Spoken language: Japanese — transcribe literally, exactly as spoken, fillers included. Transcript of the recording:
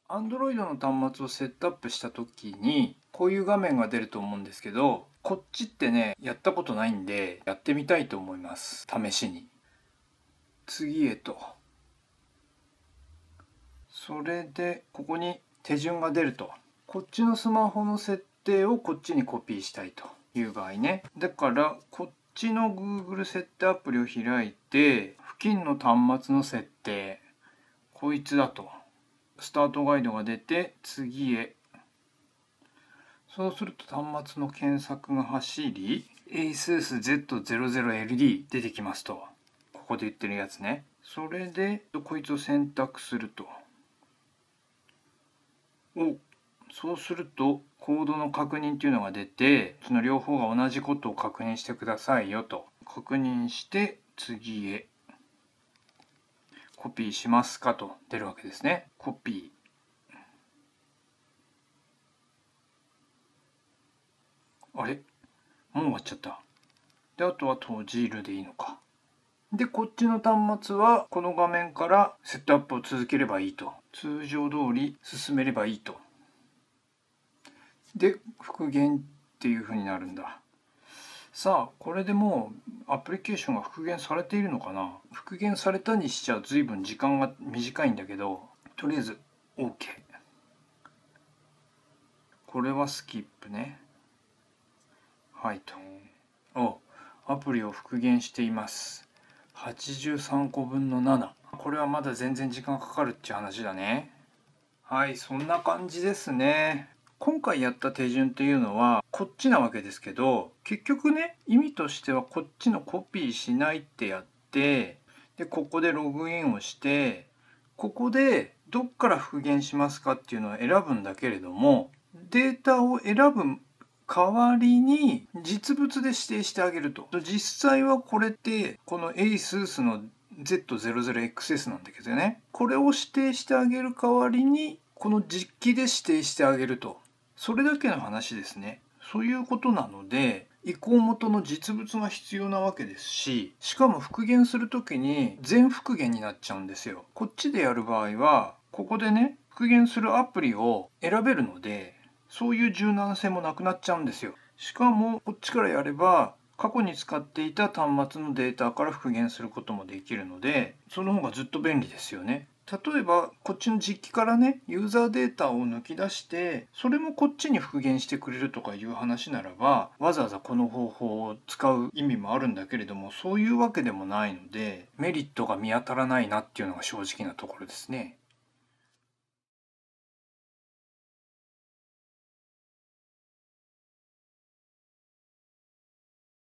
Android の端末をセットアップした時にこういう画面が出ると思うんですけど、こっちってねやったことないんでやってみたいと思います。試しに。次へと。それでここに手順が出ると。こっちのスマホの設定をこっちにコピーしたいという場合ね。だからこっちの Google 設定アプリを開いて、付近の端末の設定、こいつだと。スタートガイドが出て次へ。そうすると端末の検索が走り エースースゼットゼロゼロエルディー 出てきますと。ここで言ってるやつね。それでこいつを選択すると。おそうするとコードの確認っていうのが出て、その両方が同じことを確認してくださいよと。確認して次へ。コピーしますかと出るわけですね。コピー。あれもう終わっちゃった。で、あとは閉じるでいいのか。で、こっちの端末はこの画面からセットアップを続ければいいと。通常通り進めればいいと。で、復元っていう風になるんだ。さあ、これでもうアプリケーションが復元されているのかな。復元されたにしちゃ随分時間が短いんだけど、とりあえず OK。これはスキップね。はいと。お、アプリを復元しています。はちじゅうさんこぶんのなな。これはまだ全然時間かかるっていう話だね。はい、そんな感じですね。今回やった手順っていうのはこっちなわけですけど、結局ね、意味としてはこっちのコピーしないってやって、で、ここでログインをして、ここでどっから復元しますかっていうのを選ぶんだけれども、データを選ぶ代わりに実物で指定してあげると。実際はこれってこの エースース の ゼットゼロゼロエックスエス なんだけどね。これを指定してあげる代わりにこの実機で指定してあげると。それだけの話ですね。そういうことなので、移行元の実物が必要なわけですし、しかも復元するときに全復元になっちゃうんですよ。こっちでやる場合は、ここでね、復元するアプリを選べるので、そういう柔軟性もなくなっちゃうんですよ。しかもこっちからやれば過去に使っていた端末のデータから復元することもできるので、その方がずっと便利ですよね。例えばこっちの実機からねユーザーデータを抜き出してそれもこっちに復元してくれるとかいう話ならば、わざわざこの方法を使う意味もあるんだけれども、そういうわけでもないのでメリットが見当たらないなっていうのが正直なところですね。